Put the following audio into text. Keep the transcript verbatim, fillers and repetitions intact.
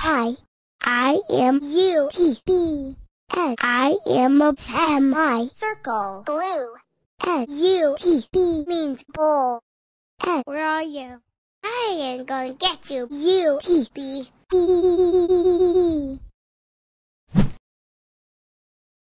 Hi, I am U T B, and I am a semi-circle. Blue. And U T B means bull. And where are you? I am going to get you, U T B.